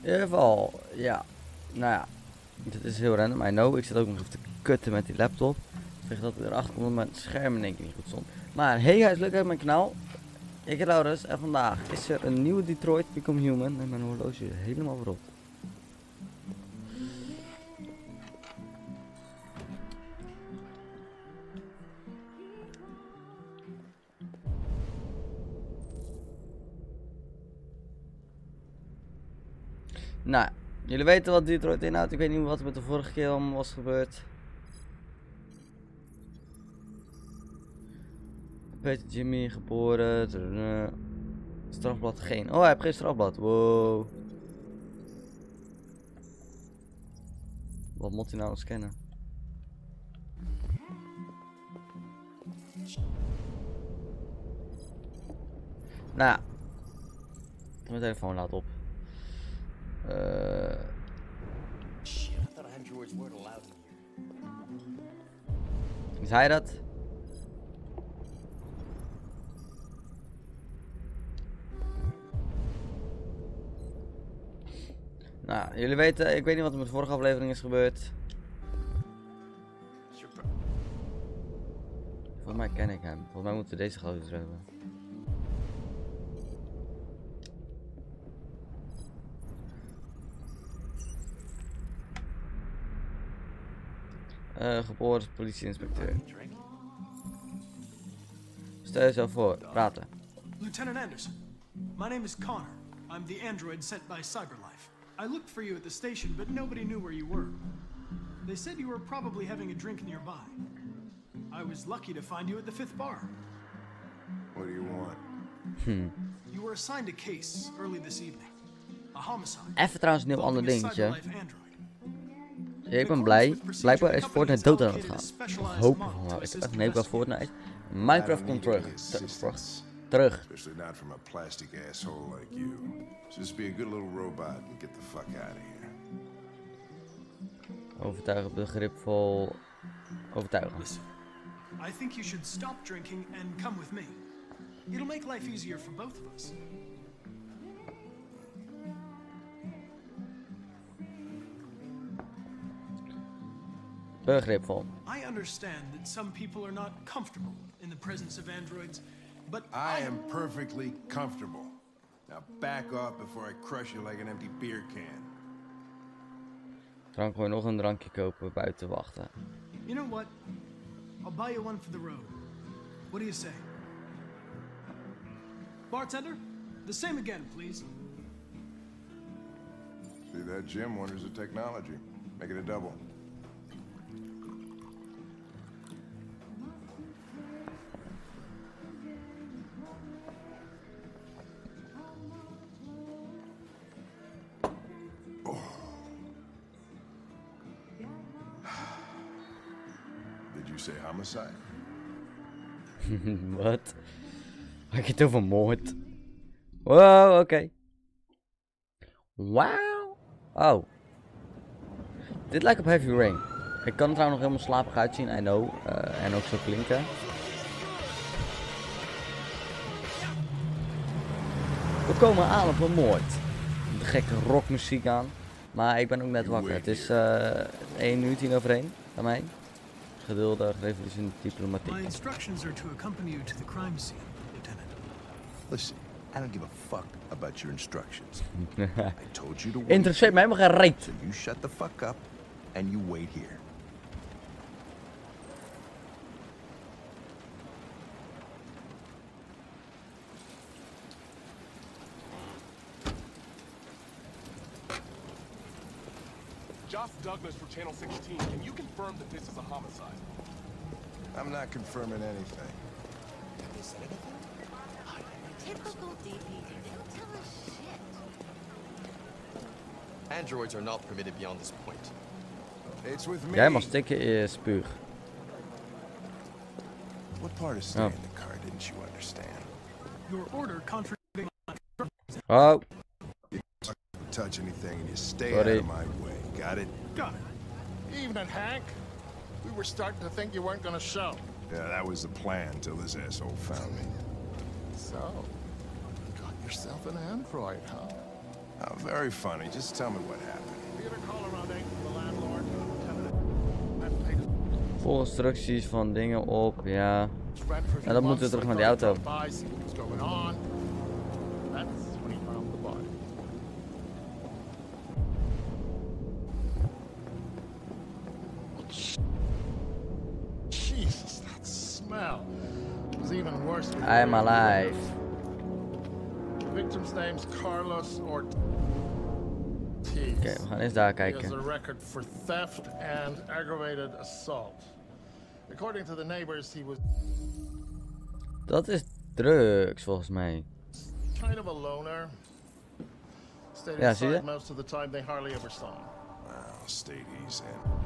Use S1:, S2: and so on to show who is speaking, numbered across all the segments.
S1: ieder geval, ja. Nou ja, dit is heel random, I know. Ik zit ook nog even te kutten met die laptop. Zeg dat ik erachter kom dat mijn scherm in één keer niet goed stond. Maar hey guys, leuk uit mijn kanaal. Ik ben Laurens en vandaag is er een nieuwe Detroit Become Human. En mijn horloge is helemaal voorop. Nou, jullie weten wat Detroit inhoudt. Ik weet niet wat er met de vorige keer allemaal was gebeurd. Peter Jimmy, geboren. Strafblad geen. Oh, hij heeft geen strafblad. Wow. Wat moet hij nou scannen? Nou, mijn telefoon laat op. Is hij dat? Nou, jullie weten, ik weet niet wat er met de vorige aflevering is gebeurd. Volgens mij ken ik hem. Volgens mij moeten we deze gozer hebben. Geboren politieinspecteur. Stel jezelf voor, praten.
S2: Lieutenant Anderson, my name is Connor. I'm the android sent by CyberLife. I looked for you at the station, but nobody knew where you were. They said you were probably having a drink nearby. I was lucky to find you at the 5th bar.
S3: What do you want?
S2: You were assigned a case early this evening. A homicide.
S1: Even trouwens een heel ander
S2: involving a
S1: dingetje.
S2: CyberLife android.
S1: Ja, ik ben blij. Blijkbaar is Fortnite dood aan het gaan. Hopen van wel. Ik heb echt een hekel aan Fortnite. Minecraft komt terug. Terug.
S3: Especially not from a plastic asshole like you. Just be a good little robot and get the fuck out of here.
S1: Overtuigend, begripvol. Overtuigend.
S2: Listen, I think you should stop drinking and come with me. It'll make life easier for both of us.
S1: Begripvol.
S2: I understand that some people are not comfortable in the presence of androids, but
S3: I am perfectly comfortable. Now back off before I crush you like an empty beer can.
S1: Dan gewoon nog een drankje kopen, buiten wachten.
S2: You know what? I'll buy you one for the road. What do you say? Bartender, the same again, please.
S3: See, that Jim wonders the technology. Make it a double. Did you say homicide?
S1: Wat? Had je het over moord? Wow, oké. Wauw. Oh. Dit lijkt op Heavy Rain. Ik kan er trouwens nog helemaal slapig uitzien, I know. En ook zo klinken. We komen aan op een moord. De gekke rockmuziek aan. Maar ik ben ook net wakker. Het is 1 uur 10 over 1 bij mij. Geduldig, revolutie, diplomatiek.
S2: My instructions are to accompany you to the crime scene, Lieutenant.
S3: Listen, I don't give a fuck about your instructions. I told you to wait.
S1: Interesseert mij helemaal geen reet.
S3: So you shut the fuck up and you wait here.
S4: Josh Douglas for Channel 16. Can you confirm that this is a homicide?
S3: I'm not confirming anything.
S5: Typical DPD. They don't tell us shit.
S6: Androids are not permitted beyond this point.
S3: It's with me.
S1: Jij mag stikken is spuug.
S3: What part of staying in the car didn't you understand?
S2: Your order contradicting
S1: Oh.
S3: Touch anything and you stay
S1: Sorry.
S3: out of my way. Got it?
S2: Got it.
S7: Evening, Hank. We were starting to think you weren't gonna show.
S3: Yeah, that was the plan till this asshole found me.
S7: So, got yourself an android, huh?
S3: Oh, very funny. Just tell me what happened.
S7: We had a call around 8 from the landlord. Lieutenant hadn't paid his
S1: Vol instructies van dingen op, ja.
S7: rent for a few
S1: dan moeten we
S7: months,
S1: terug
S7: so
S1: naar
S7: I
S1: die
S7: thought
S1: auto.
S7: I'd drop by, see what was going on. That's when he found the body. Jesus, that smell was even worse. when
S1: I am
S7: we-
S1: alive.
S7: The victim's name's Carlos Ortiz.
S1: Oké, we gaan eens daar
S7: He has
S1: kijken.
S7: a record for theft and aggravated assault. According to the neighbors, he was
S1: Dat is drugs volgens mij.
S7: kind of a loner. Stayed
S1: Ja, zie je?
S7: inside most of the time. They hardly ever saw him.
S3: Well, stayed easy.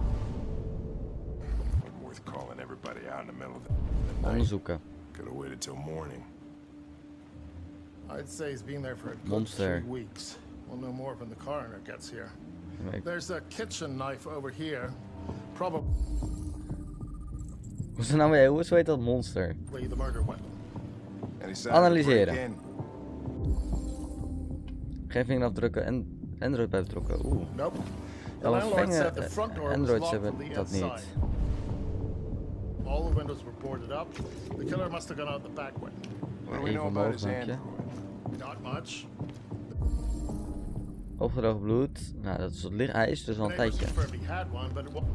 S3: Wasn't worth calling everybody out in the middle of the night.
S1: Onderzoeken.
S3: Could have waited till morning.
S7: I'd say he's been there for a good
S1: Monster.
S7: 3 weeks. We'll know more when the coroner gets here.
S1: Maar ik-
S7: There's a kitchen knife over here. Probably
S1: Hoe is het nou weer? Hoe heet dat monster?
S7: the murder weapon.
S3: Any sign of a
S1: Analyseren.
S3: break-in?
S1: Geen vingerafdrukken en Android bij betrokken. Oeh.
S7: Nope. The
S1: Ja, maar
S7: landlord said the front door was
S1: Androids
S7: locked
S1: hebben
S7: from the
S1: dat
S7: inside.
S1: niet.
S7: All the windows were boarded up. The killer must have gone out the back way.
S3: What do we
S1: Even
S3: know about his
S1: omhoog, dank je.
S3: android?
S7: Not much.
S1: Opgedroogd bloed. Nou, dat is wat licht. Hij is dus al een
S7: Neighbors
S1: tijdje.
S7: confirmed he had one, but it wa-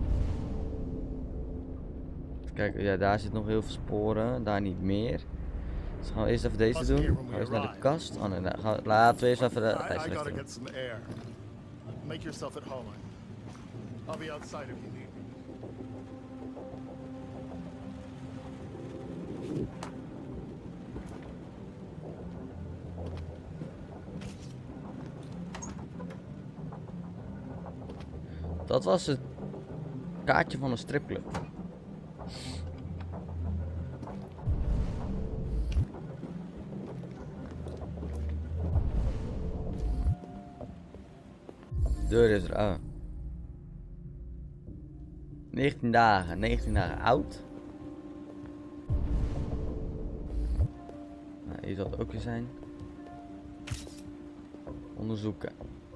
S1: Kijk, ja, daar zit nog heel veel sporen. Daar niet meer. Dus gaan we eerst even deze doen. Gaan we eens naar de kast. Oh nee, nou, laten we eerst even de
S7: I gotta
S1: tijdslicht doen.
S7: get some air. Make yourself at home. I'll be outside if you need me.
S1: Dat was het kaartje van een stripclub. Deur is er. Oh. 19 dagen. 19 dagen oud. Nou, hier zal het ook weer zijn. Onderzoeken.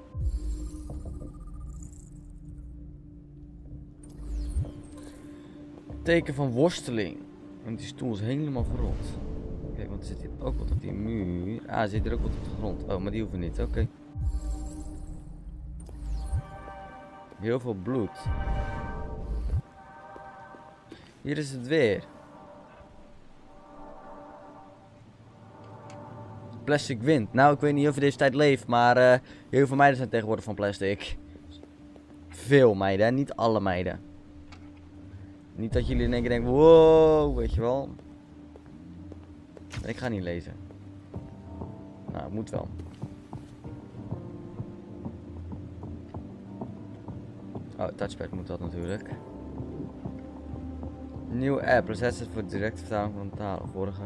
S1: Teken van worsteling. En die stoel is helemaal verrot. Kijk, want er zit hier ook wat op die muur. Ah, er zit hier ook wat op de grond. Oh, maar die hoeven niet. Oké. Heel veel bloed. Hier is het weer. Plastic wind. Nou, ik weet niet of je deze tijd leeft, maar heel veel meiden zijn tegenwoordig van plastic. Veel meiden, hè? Niet alle meiden. Niet dat jullie in één keer denken, wow, weet je wel. Ik ga niet lezen. Nou, het moet wel. Oh, touchpad moet dat natuurlijk. Nieuwe app, processor voor directe vertaling van talen. Vorige.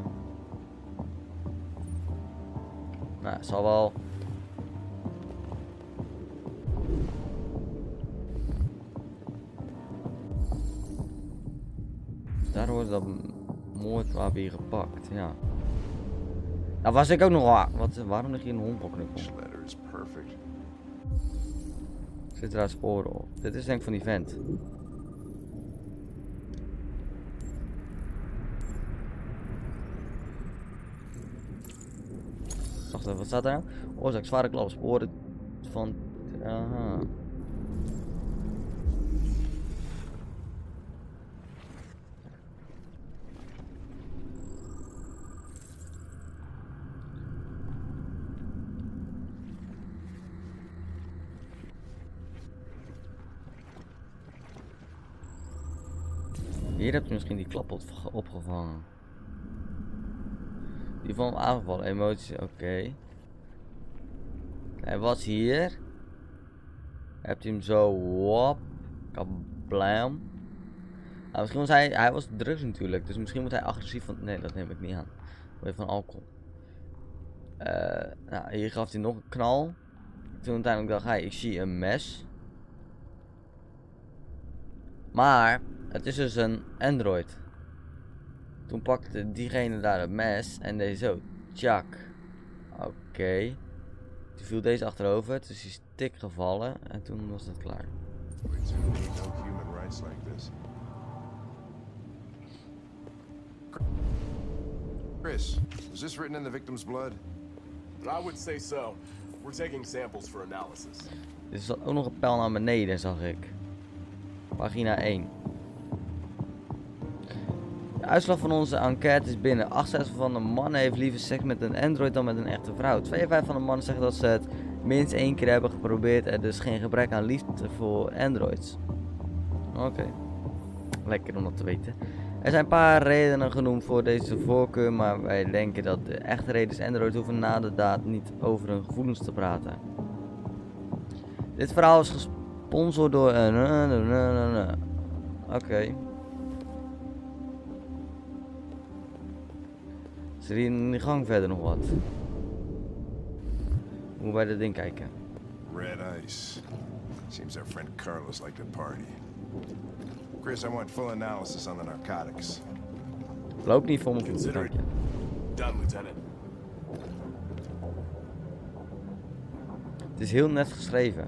S1: Nou, het zal wel. Daar wordt dat moordwapen hier gepakt, ja. Nou was ik ook nog waarom ligt hier een honkbalknuppel?
S3: Each letter is perfect.
S1: Zit er sporen op? Dit is denk ik van die vent. Wacht even, wat staat daar nou? Oorzaak zware klap, sporen van. Aha. Hier heb je misschien die klap opgevangen. Die van aangevallen, emoties, oké. Hij was hier. Hebt u hem zo, wop, kablam. Nou, misschien was hij was drugs natuurlijk, dus misschien moet hij agressief van, nee dat neem ik niet aan. Van alcohol. Nou, hier gaf hij nog een knal. Toen uiteindelijk dacht hij, ik zie een mes. Maar, het is dus een android. Toen pakte diegene daar het mes en deed zo, tjak. Oké. Toen viel deze achterover, dus die is tik gevallen en toen was het klaar.
S3: Wait, so you need no human rights like this. Chris, was this written in the victim's blood?
S4: I would say so. We're taking samples for analysis.
S1: Er zat ook nog een pijl naar beneden, zag ik. Pagina 1. De uitslag van onze enquête is binnen. 68% van de mannen heeft liever seks met een android dan met een echte vrouw. 52% van de mannen zeggen dat ze het minstens 1 keer hebben geprobeerd. Er dus geen gebrek aan liefde voor androids. Oké. Lekker om dat te weten. Er zijn een paar redenen genoemd voor deze voorkeur, maar wij denken dat de echte reden is androids hoeven na de daad niet over hun gevoelens te praten. Dit verhaal is gesponsord door een... Oké. Is er hier in de gang verder nog wat? Hoe bij dat ding kijken.
S3: Red ice. Seems our friend Carlos liked to party. Chris, I want full analysis on the narcotics.
S1: Loop niet voor me.
S4: Consider it done, Lieutenant.
S1: Het is heel net geschreven.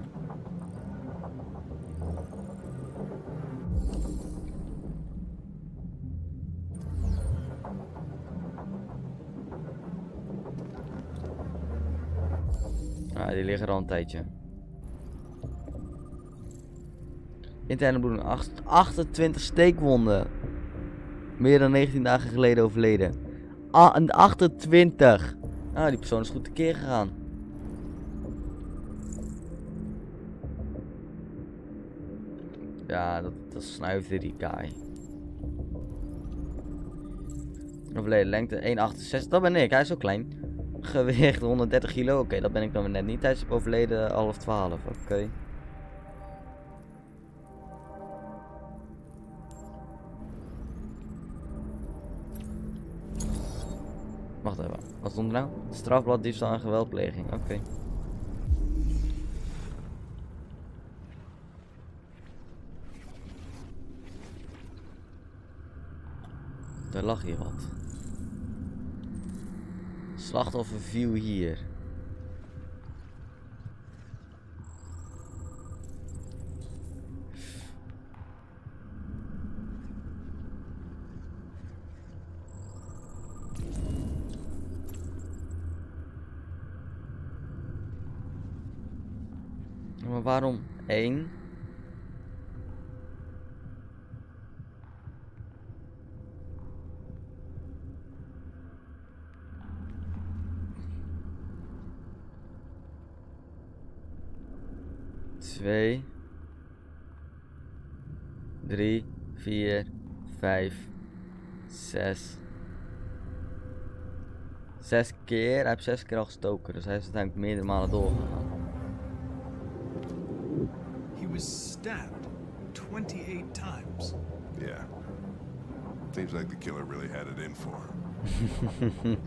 S1: Ah, die liggen er al een tijdje. Interne bloeding, 28 steekwonden. Meer dan 19 dagen geleden overleden. 28! Ah, die persoon is goed tekeer gegaan. Ja, dat snuifde die guy. Overleden lengte 1,68. Dat ben ik, hij is zo klein. Gewicht 130 kilo, oké, dat ben ik dan weer net niet. Hij is overleden 11:30, oké. Wacht even, wat stond er nou? Strafblad, diefstal en geweldpleging, oké. Er lag hier wat. Slachtoffer viel hier. Maar waarom 1? Twee, 3, 4, 5, 6. 6 keer. Hij heeft 6 keer al gestoken, dus hij is uiteindelijk meerdere malen doorgegaan.
S2: He was stabbed 28 times.
S3: Yeah. Seems like the killer really had it in for him.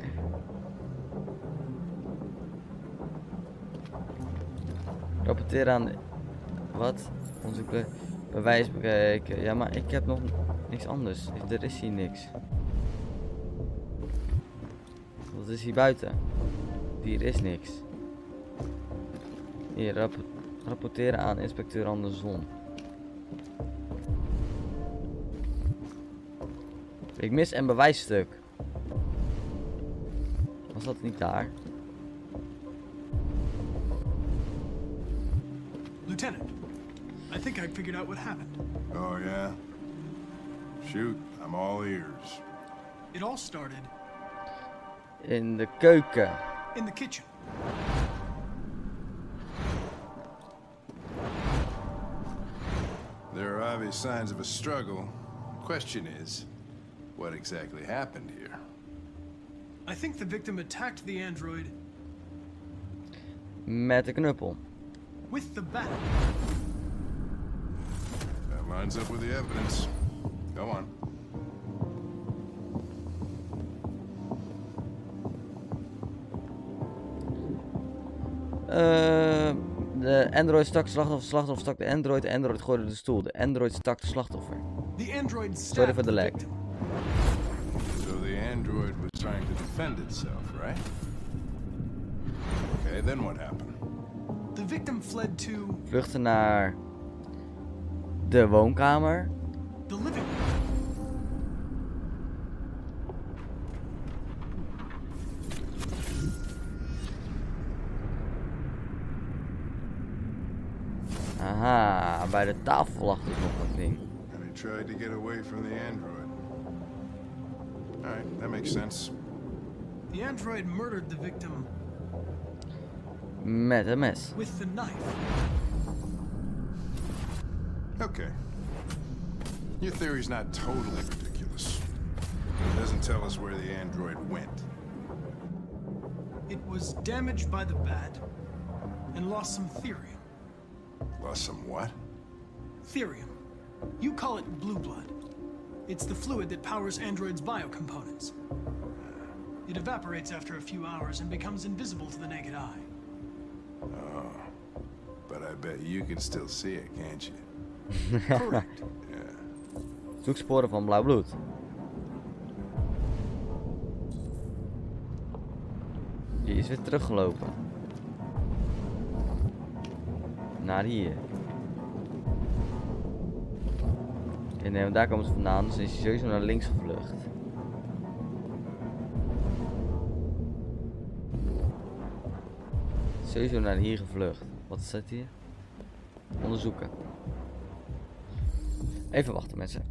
S1: Rapporteer aan... Wat? Onze bewijs bekijken. Ja, maar ik heb nog niks anders. Er is hier niks. Wat is hier buiten? Hier is niks. Hier, rapporteren aan inspecteur Anderson. Ik mis een bewijsstuk. Was dat niet daar?
S2: Lieutenant, I think I figured out what happened.
S3: Oh, yeah? Shoot, I'm all ears.
S2: It all started
S1: In de keuken.
S2: in the kitchen.
S3: There are obvious signs of a struggle. Question is, what exactly happened here?
S2: I think the victim attacked the android
S1: Met de knuppel.
S2: with the bat.
S3: That lines up with the evidence. Go on.
S1: De android stak de slachtoffer stak de android gooide de stoel. De android stak de slachtoffer.
S2: The android
S1: Sorry
S2: stabbed
S1: for the lag.
S2: victim.
S3: So the android was trying to defend itself, right? Okay, then what happened?
S2: The victim fled to
S1: Vluchten naar de woonkamer.
S2: the living room.
S1: Aha, bij de tafel lag dus nog dat ding.
S3: And he tried to get away from the android. Alright, that makes sense.
S2: The android murdered the victim
S1: Met een mes.
S2: with the knife.
S3: Okay. Your theory's not totally ridiculous. It doesn't tell us where the android went.
S2: It was damaged by the bat and lost some therium.
S3: Lost some what?
S2: Therium. You call it blue blood. It's the fluid that powers androids' biocomponents. It evaporates after a few hours and becomes invisible to the naked eye.
S3: But I bet you can still see it, can't you?
S2: Correct.
S3: Yeah.
S1: Zoek sporen van blauw bloed. Die is weer teruggelopen. Naar hier. Oké, nee, want daar komen ze vandaan, dus is hij sowieso naar links gevlucht. Sowieso naar hier gevlucht. Wat is dat hier? Onderzoeken. Even wachten mensen.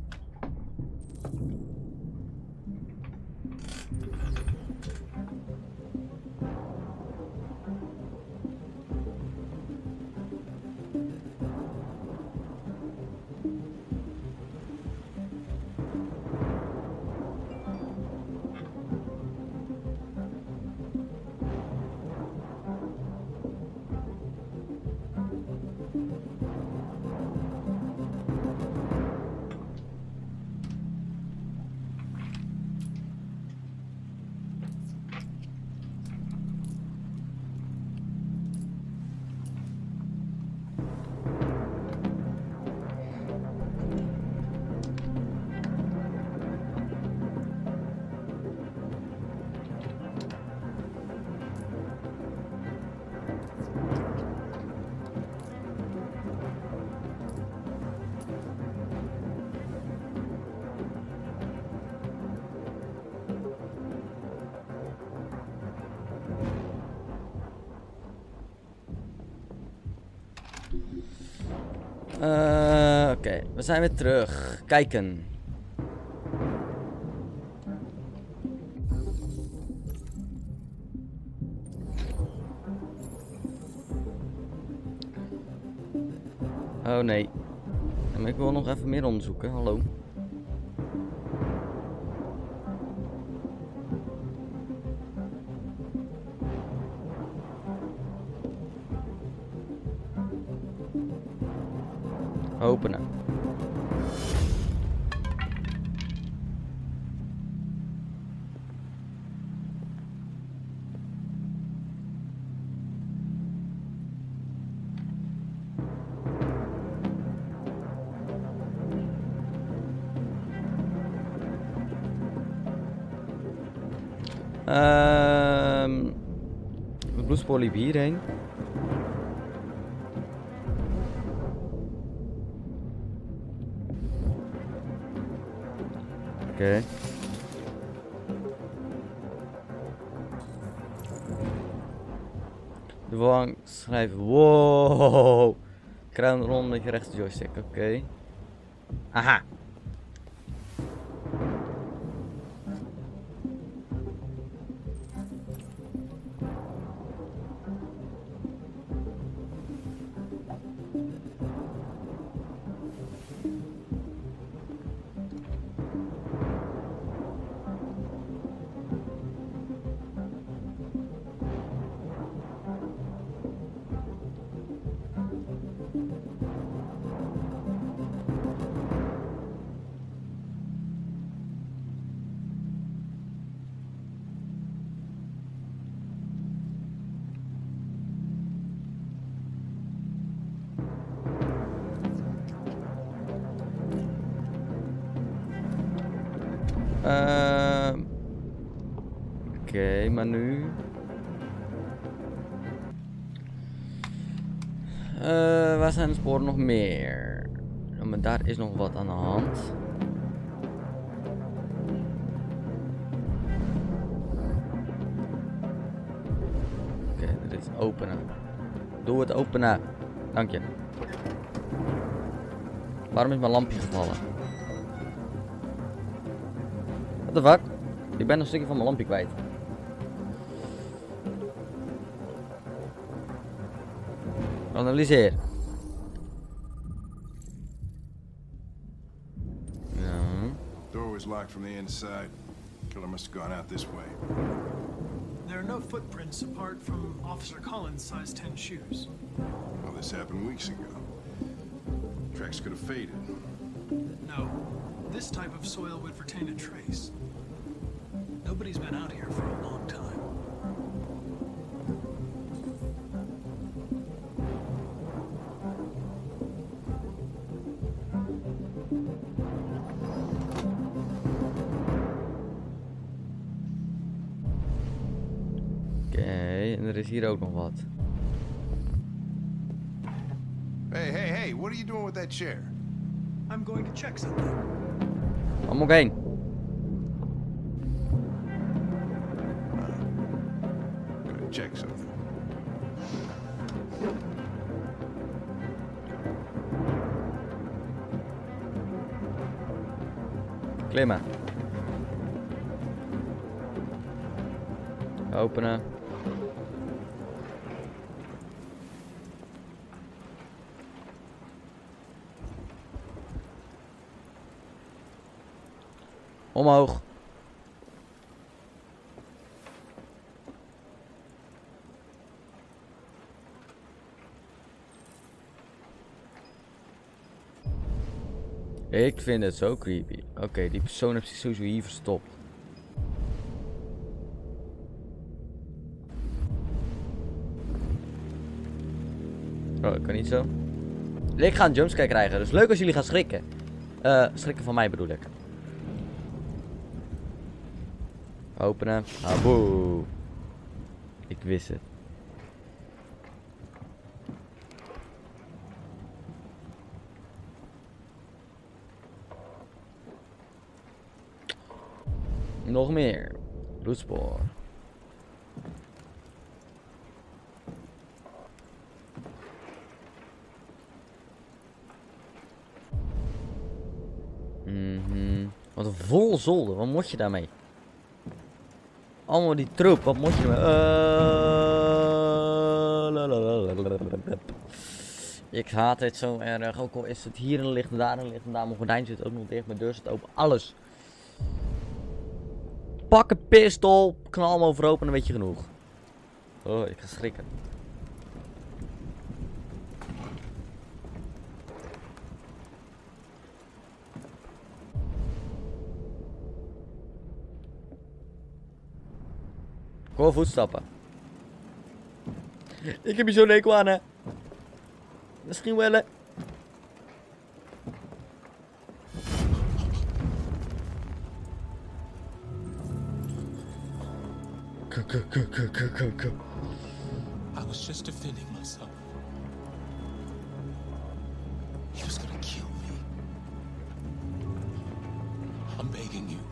S1: Oké, we zijn weer terug. Kijken. Oh nee. Maar ik wil nog even meer onderzoeken. Hallo. Openen. De bloedspoor liep hierheen. Oké. De wang schrijven. Wow. Kruin rond met je rechter joystick. Oké. Aha. Oké, maar nu... Waar zijn de sporen nog meer? Oh, maar daar is nog wat aan de hand. Oké, dit is openen. Doe het openen. Dank je. Waarom is mijn lampje gevallen? What the fuck? Ik ben een stukje van mijn lampje kwijt. Analyseer. Ja.
S3: Door was locked from the inside. Killer must have gone out this way.
S2: There are no footprints apart from Officer Collins' size 10 shoes.
S3: Well, this happened weeks ago. Tracks could have faded.
S2: No, this type of soil would retain a trace. Nobody's been out here for a long time.
S1: Oké, en er is hier ook nog wat.
S3: Hey, what are you doing with that chair?
S2: I'm going to check something.
S1: Waar moet ik heen?
S3: Gonna check something.
S1: Klimmen. Openen. Omhoog. Ik vind het zo creepy. Oké, die persoon heeft zich sowieso hier verstopt. Oh, ik kan niet zo. Ik ga een jumpscare krijgen, dus leuk als jullie gaan schrikken. Schrikken van mij bedoel ik. Openen. Aboe. Ik wist het. Nog meer. Bloedspoor. Wat een vol zolder. Wat moet je daarmee? Allemaal die troep. Wat moet je ermee? Ik haat het zo erg. Ook al is het hier een licht en daar een licht en daar. Mijn gordijn zit ook nog dicht. Mijn deur zit open. Alles. Pak een pistool. Knal hem overhoop en dan weet je genoeg. Oh, ik ga schrikken. Ik hoor voetstappen. Ik heb hier zo'n ekel aan, hè. Misschien wel, hè.
S8: I was just defending myself. He was gonna kill me. I'm begging you.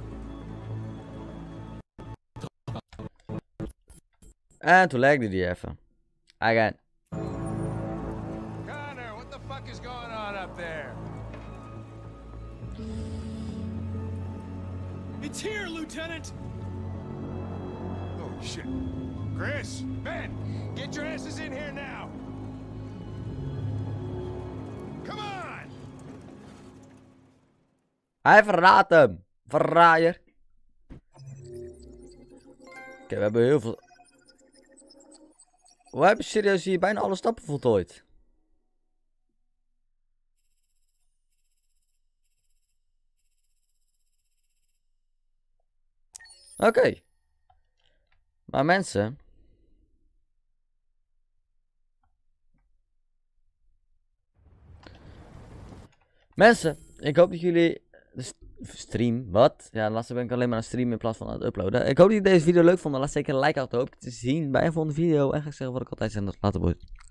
S1: En toen legde die even. Again.
S3: Connor, what the fuck is going on up there?
S2: It's here, Lieutenant!
S3: Oh shit. Chris, Ben, get your asses in here now. Come on!
S1: Hij verraadt hem. Verraaier. Oké, we hebben heel veel... We hebben serieus hier bijna alle stappen voltooid. Oké. Maar mensen... Mensen, ik hoop dat jullie de stream, wat? Ja, laatst ben ik alleen maar aan het streamen in plaats van aan het uploaden. Ik hoop dat jullie deze video leuk vonden. Laat zeker een like achter. Hoop ik te zien bij een volgende video. En ga ik zeggen wat ik altijd zeg. Dat later wordt.